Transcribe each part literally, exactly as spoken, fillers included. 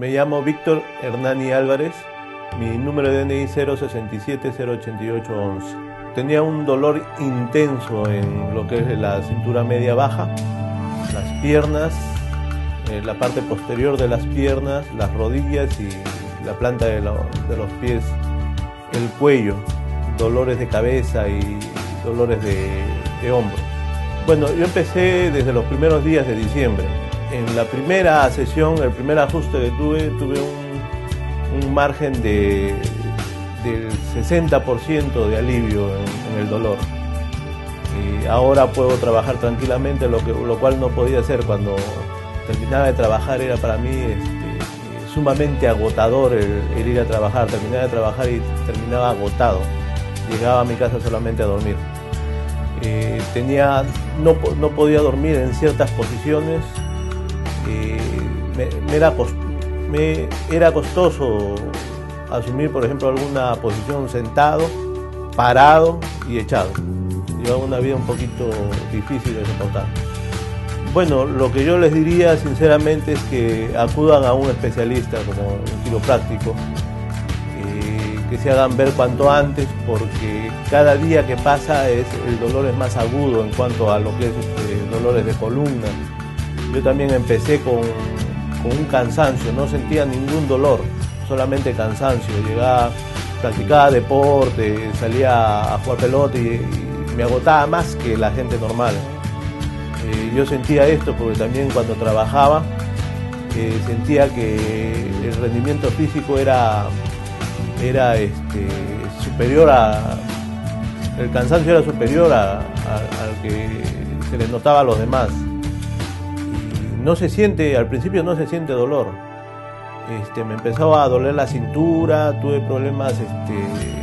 Me llamo Víctor Hernani Álvarez, mi número de D N I cero sesenta y siete cero ochenta y ocho once. Tenía un dolor intenso en lo que es la cintura media baja, las piernas, eh, la parte posterior de las piernas, las rodillas y la planta de, lo, de los pies, el cuello, dolores de cabeza y dolores de, de hombro. Bueno, yo empecé desde los primeros días de diciembre. En la primera sesión, el primer ajuste que tuve, tuve un, un margen de, del sesenta por ciento de alivio en, en el dolor. Y ahora puedo trabajar tranquilamente, lo, que, lo cual no podía hacer cuando terminaba de trabajar. Era para mí este, sumamente agotador el, el ir a trabajar. Terminaba de trabajar y terminaba agotado. Llegaba a mi casa solamente a dormir. Eh, tenía, no, no podía dormir en ciertas posiciones. Eh, me, me, era cost, me era costoso asumir, por ejemplo, alguna posición sentado, parado y echado. Llevaba una vida un poquito difícil de soportar. Bueno, lo que yo les diría sinceramente es que acudan a un especialista como un quiropráctico, eh, que se hagan ver cuanto antes, porque cada día que pasa es, el dolor es más agudo en cuanto a lo que es este, dolores de columna. Yo también empecé con, con un cansancio, no sentía ningún dolor, solamente cansancio. Llegaba, practicaba deporte, salía a jugar pelota y, y me agotaba más que la gente normal. Eh, yo sentía esto porque también cuando trabajaba eh, sentía que el rendimiento físico era, era este, superior a... el cansancio era superior a, a, al que se le notaba a los demás. No se siente, al principio no se siente dolor. Este, me empezaba a doler la cintura, tuve problemas este,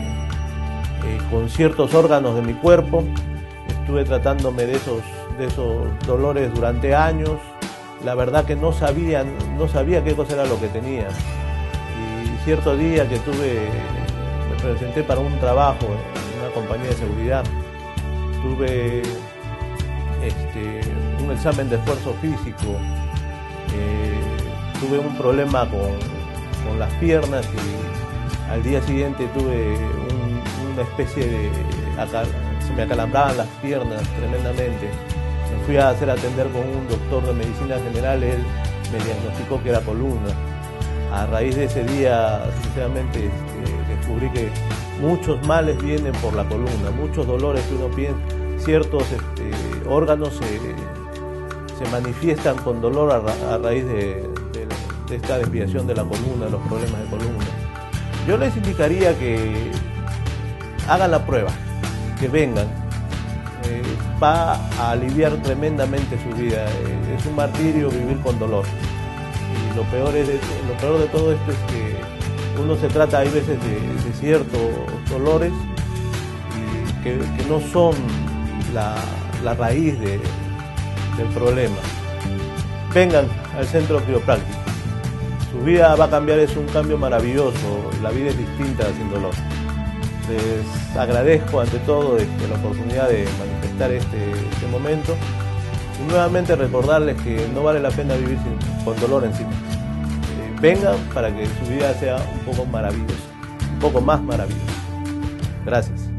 eh, con ciertos órganos de mi cuerpo. Estuve tratándome de esos, de esos dolores durante años. La verdad que no sabía, no sabía qué cosa era lo que tenía. Y cierto día que tuve, me presenté para un trabajo en una compañía de seguridad, tuve Este, un examen de esfuerzo físico, eh, tuve un problema con, con las piernas y al día siguiente tuve un, una especie de, acal, se me acalambraban las piernas tremendamente. Me fui a hacer atender con un doctor de medicina general, él me diagnosticó que era columna. A raíz de ese día, sinceramente, este, descubrí que muchos males vienen por la columna, muchos dolores que uno piensa, ciertos este, órganos se, se manifiestan con dolor a, ra, a raíz de, de, de esta desviación de la columna, de los problemas de columna. Yo les indicaría que hagan la prueba, que vengan. Eh, va a aliviar tremendamente su vida. Eh, es un martirio vivir con dolor. Y lo peor, es, lo peor de todo esto es que uno se trata, hay veces, de, de ciertos dolores y que, que no son La, la raíz de, del problema. Vengan al centro quiropráctico. Su vida va a cambiar, es un cambio maravilloso. La vida es distinta sin dolor. Les agradezco ante todo este, la oportunidad de manifestar este, este momento y nuevamente recordarles que no vale la pena vivir sin, con dolor encima. Eh, vengan para que su vida sea un poco maravillosa, un poco más maravillosa. Gracias.